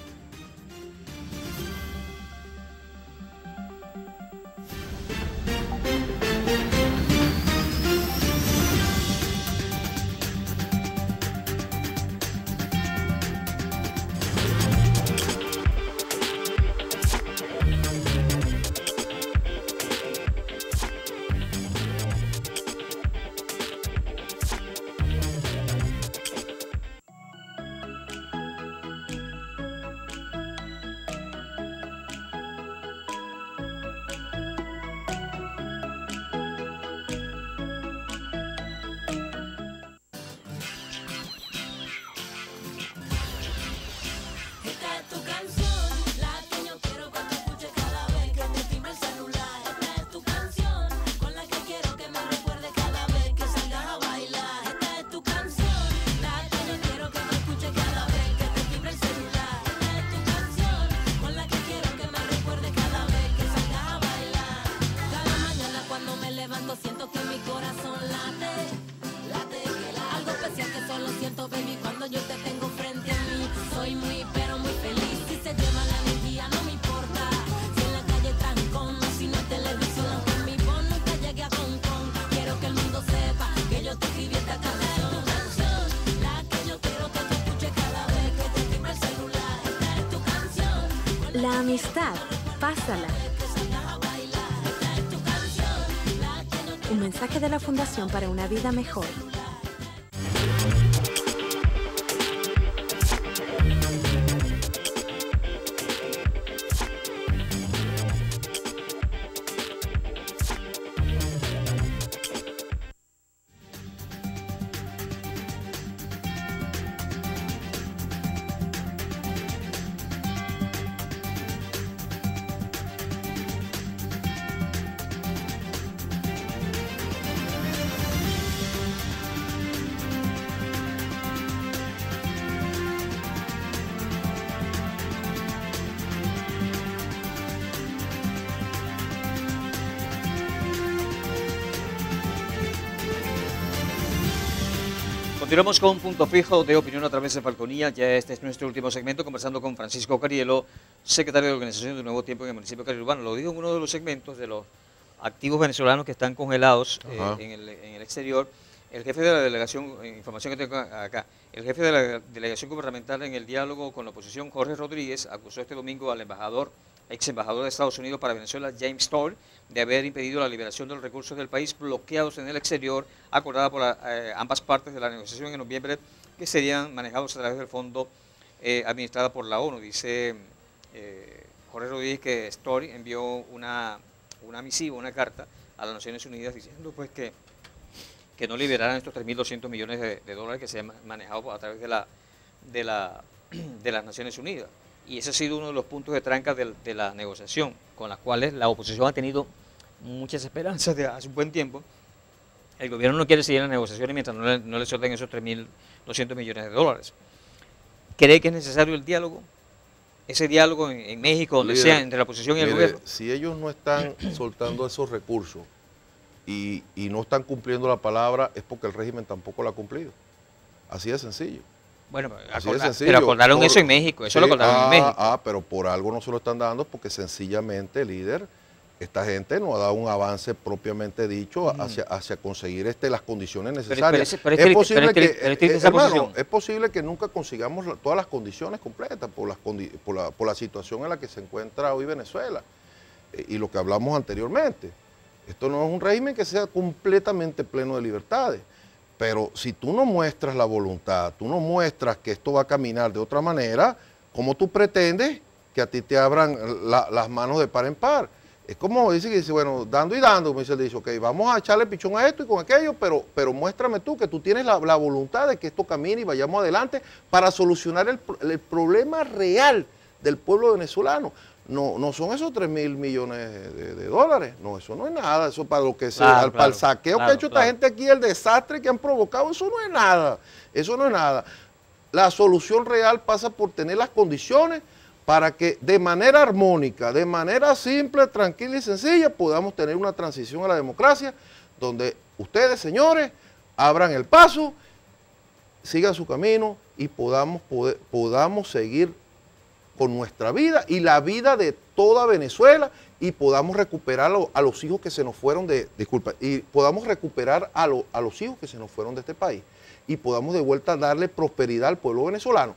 Siento que mi corazón late, late, algo especial que solo siento, baby, cuando yo te tengo frente a mí. Soy muy, pero muy feliz, si se lleva la energía no me importa, si en la calle trancón, si no hay televisión, aunque mi voz nunca llegue a Hong Kong. Quiero que el mundo sepa que yo te escribí esta canción, la que yo quiero que te escuche cada vez que te timbre el celular. Esta es tu canción. La amistad, pásala. Un mensaje de la Fundación para una Vida Mejor. Continuamos con Punto Fijo de Opinión a través de Falconía. Ya este es nuestro último segmento, conversando con Francisco Carielo, secretario de Organización de Nuevo Tiempo en el municipio Carilubán. Lo digo en uno de los segmentos de los activos venezolanos que están congelados eh, en, el, en el exterior. El jefe de la delegación, información que tengo acá, el jefe de la delegación gubernamental en el diálogo con la oposición, Jorge Rodríguez, acusó este domingo al embajador, ex embajador de Estados Unidos para Venezuela, James Stoll, de haber impedido la liberación de los recursos del país bloqueados en el exterior, acordada por la, eh, ambas partes de la negociación en noviembre, que serían manejados a través del fondo eh, administrado por la ONU. Dice eh, Jorge Rodríguez que Stoll envió una, una misiva, una carta a las Naciones Unidas diciendo pues que, que no liberaran estos tres mil doscientos millones de, de dólares que se han manejado a través de, la, de, la, de las Naciones Unidas. Y ese ha sido uno de los puntos de tranca de, de la negociación, con las cuales la oposición ha tenido muchas esperanzas de hace un buen tiempo. El gobierno no quiere seguir en las negociaciones mientras no le, no le suelten esos tres mil doscientos millones de dólares. ¿Cree que es necesario el diálogo? Ese diálogo en, en México, donde Líder, sea, entre la oposición y el mire, gobierno. Si ellos no están soltando esos recursos y, y no están cumpliendo la palabra, es porque el régimen tampoco la ha cumplido. Así de sencillo. Bueno, Así acorda, de sencillo. pero acordaron Por, eso en México, eso sí, lo acordaron ah, en México. Ah, pero por algo no se lo están dando, porque sencillamente, líder, esta gente no ha dado un avance propiamente dicho mm. hacia, hacia conseguir este, las condiciones necesarias. Pero, pero, pero, es, posible pero, que, pero, pero, eh, hermano, es posible que nunca consigamos la, todas las condiciones completas por, las condi por, la, por la situación en la que se encuentra hoy Venezuela eh, y lo que hablamos anteriormente. Esto no es un régimen que sea completamente pleno de libertades. Pero si tú no muestras la voluntad, tú no muestras que esto va a caminar de otra manera, ¿cómo tú pretendes que a ti te abran la, las manos de par en par? Es como dice que dice, bueno, dando y dando, como dice el dice, ok, vamos a echarle pichón a esto y con aquello, pero, pero muéstrame tú que tú tienes la, la voluntad de que esto camine y vayamos adelante para solucionar el, el problema real del pueblo venezolano. No, no son esos tres mil millones de, de dólares, no, eso no es nada, eso para lo que se, claro, al, claro, para el saqueo claro, que ha hecho claro. esta gente aquí, el desastre que han provocado, eso no es nada, eso no es nada. La solución real pasa por tener las condiciones para que de manera armónica, de manera simple, tranquila y sencilla, podamos tener una transición a la democracia, donde ustedes, señores, abran el paso, sigan su camino y podamos, poder, podamos seguir con nuestra vida y la vida de toda Venezuela, y podamos recuperar a, lo, a los hijos que se nos fueron de, disculpa, y podamos recuperar a, lo, a los hijos que se nos fueron de este país, y podamos de vuelta darle prosperidad al pueblo venezolano.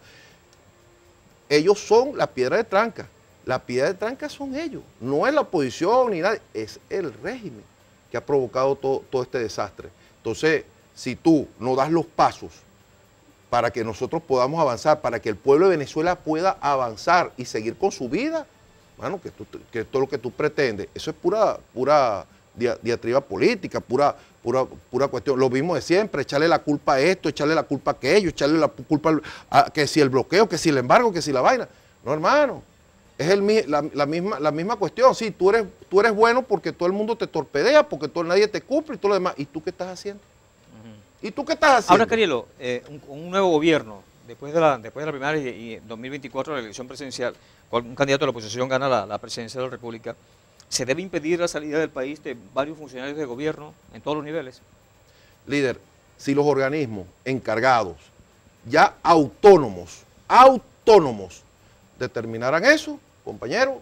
Ellos son la piedra de tranca, la piedra de tranca son ellos, no es la oposición ni nadie, es el régimen que ha provocado todo, todo este desastre. Entonces, si tú no das los pasos para que nosotros podamos avanzar, para que el pueblo de Venezuela pueda avanzar y seguir con su vida, bueno, que, tú, que todo lo que tú pretendes, eso es pura, pura diatriba política, pura, pura, pura cuestión. Lo mismo de siempre, echarle la culpa a esto, echarle la culpa a aquello, echarle la culpa a, a que si el bloqueo, que si el embargo, que si la vaina. No, hermano, es el, la, la, misma, la misma cuestión. Sí, tú eres, tú eres bueno porque todo el mundo te torpedea, porque todo, nadie te cumple y todo lo demás. ¿Y tú qué estás haciendo? ¿Y tú qué estás haciendo? Ahora, Carielo, eh, un, un nuevo gobierno, después de la, después de la primaria y, y en dos mil veinticuatro la elección presidencial, cuando un candidato de la oposición gana la, la presidencia de la República, ¿se debe impedir la salida del país de varios funcionarios de gobierno en todos los niveles? Líder, si los organismos encargados, ya autónomos, autónomos, determinaran eso, compañero,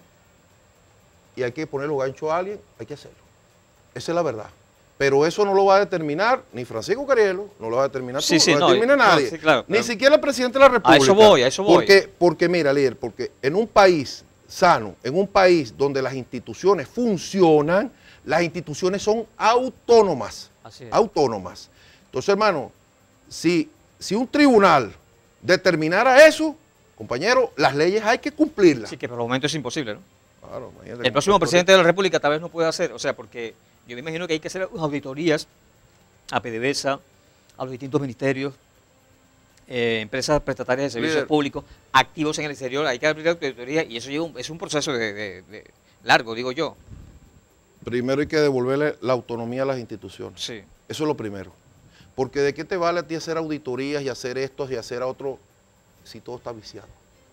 y hay que poner los ganchos a alguien, hay que hacerlo. Esa es la verdad. Pero eso no lo va a determinar ni Francisco Carielo, no lo va a determinar tú, sí, sí, no lo no, determina no, nadie, sí, claro, ni claro. siquiera el presidente de la República. A eso voy, a eso voy. Porque, porque mira, líder, porque en un país sano, en un país donde las instituciones funcionan, las instituciones son autónomas, Así es. autónomas. Entonces, hermano, si, si un tribunal determinara eso, compañero, las leyes hay que cumplirlas. Sí, que por el momento es imposible, ¿no? Claro, el próximo presidente de la República tal vez no pueda hacer, o sea, porque yo me imagino que hay que hacer auditorías a PDVSA, a los distintos ministerios, eh, empresas prestatarias de servicios Líder. públicos, activos en el exterior, hay que abrir auditorías y eso lleva un, es un proceso de, de, de largo, digo yo. Primero hay que devolverle la autonomía a las instituciones. Sí. Eso es lo primero. Porque ¿de qué te vale a ti hacer auditorías y hacer estos y hacer a otro si todo está viciado?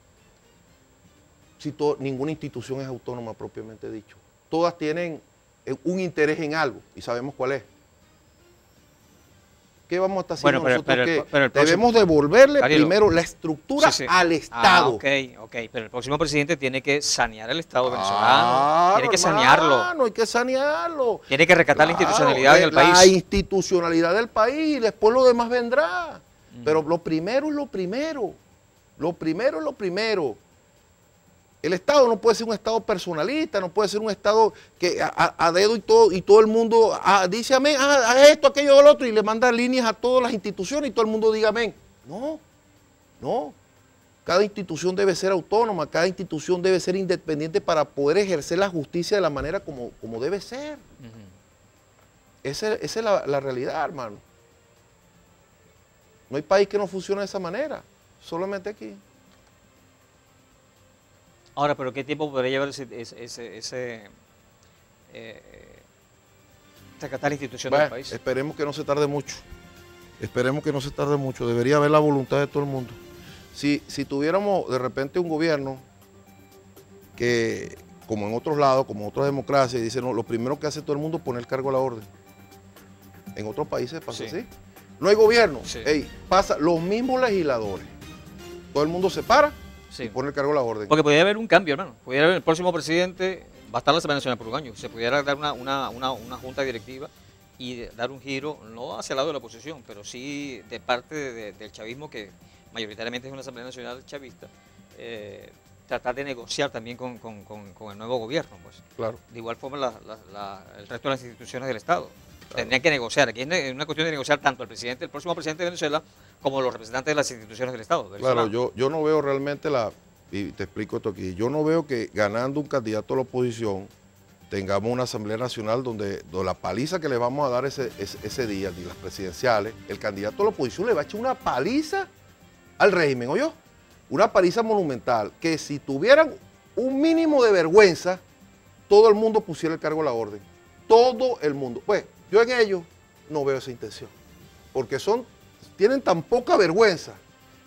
Si todo, ninguna institución es autónoma propiamente dicho. Todas tienen un interés en algo y sabemos cuál es. ¿Qué vamos a estar haciendo Bueno, pero- nosotros? pero el- ¿Qué? pero el próximo- Debemos devolverle Carielo. primero la estructura Sí, sí. al Estado. Ah, ok, ok, pero el próximo presidente tiene que sanear el Estado venezolano, Claro, tiene que sanearlo, hermano, hay que sanearlo. tiene que rescatar la Claro, institucionalidad en el la país. institucionalidad del país y después lo demás vendrá. Pero lo primero es lo primero. Lo primero es lo primero. El Estado no puede ser un Estado personalista, no puede ser un Estado que a, a- a dedo y todo, y todo el mundo ah, dice amén, ah, haz esto, aquello, lo otro, y le manda líneas a todas las instituciones y todo el mundo diga amén. No, no. Cada institución debe ser autónoma, cada institución debe ser independiente para poder ejercer la justicia de la manera como, como debe ser. Ujú. Esa, esa es la, la realidad, hermano. No hay país que no funcione de esa manera, solamente aquí. Ahora, pero ¿qué tiempo podría llevar ese, ese, ese, ese eh, rescatar la institución Bueno, del país? esperemos que no se tarde mucho. Esperemos que no se tarde mucho. Debería haber la voluntad de todo el mundo. Si, si tuviéramos de repente un gobierno que, como en otros lados, como en otras democracias, dice, no, lo primero que hace todo el mundo es poner cargo a la orden. En otros países pasa Sí. así. No hay gobierno. Sí. Ey, pasa los mismos legisladores. Todo el mundo se para Sí. y pone el cargo a la orden. Porque podría haber un cambio, hermano. Pudiera haber el próximo presidente, va a estar la Asamblea Nacional por un año. Se pudiera dar una, una, una, una junta directiva y de- dar un giro, no hacia el lado de la oposición, pero sí de parte de- de- del chavismo, que mayoritariamente es una Asamblea Nacional chavista, eh, tratar de negociar también con, con- con- con el nuevo gobierno. Pues. Claro. De igual forma la- la- la- el resto de las instituciones del Estado. Tendrían que negociar. Aquí es ne- una cuestión de negociar tanto el presidente, el próximo presidente de Venezuela, como los representantes de las instituciones del Estado. Claro, venezolano. yo, yo no veo realmente la, y te explico esto aquí, yo no veo que ganando un candidato a la oposición tengamos una Asamblea Nacional donde, donde la paliza que le vamos a dar ese, ese, ese día, de las presidenciales, el candidato a la oposición le va a echar una paliza al régimen, ¿oyó? Una paliza monumental, que si tuvieran un mínimo de vergüenza, todo el mundo pusiera el cargo a la orden. Todo el mundo. Pues yo en ellos no veo esa intención, porque son, tienen tan poca vergüenza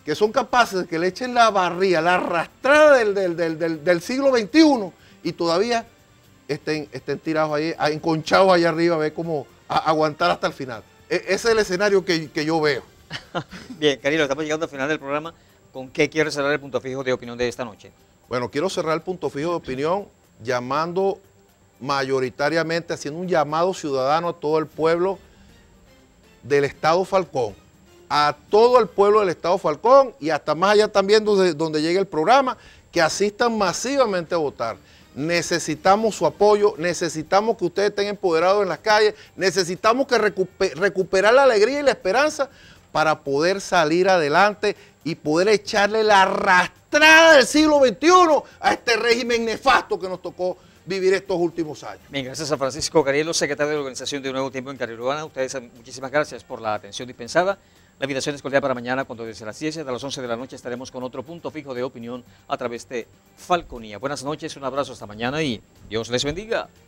que son capaces de que le echen la barriga, la arrastrada del, del, del, del, del siglo veintiuno y todavía estén, estén tirados ahí, enconchados allá arriba, a ver cómo a, aguantar hasta el final. E, ese es el escenario que, que yo veo. Bien, Carilo, estamos llegando al final del programa. ¿Con qué quieres cerrar el punto fijo de opinión de esta noche? Bueno, quiero cerrar el punto fijo de opinión llamando mayoritariamente, haciendo un llamado ciudadano a todo el pueblo del Estado Falcón, a todo el pueblo del Estado Falcón y hasta más allá también donde, donde llegue el programa, que asistan masivamente a votar. Necesitamos su apoyo, necesitamos que ustedes estén empoderados en las calles, necesitamos que recuper, recuperar la alegría y la esperanza para poder salir adelante y poder echarle la arrastrada del siglo veintiuno a este régimen nefasto que nos tocó vivir estos últimos años. Bien, gracias a Francisco Carielo, secretario de la Organización de Un Nuevo Tiempo en Carrera Urbana. Ustedes, muchísimas gracias por la atención dispensada. La invitación es cordial para mañana, cuando desde las diez a las once de la noche estaremos con otro punto fijo de opinión a través de Falconía. Buenas noches, un abrazo hasta mañana y Dios les bendiga.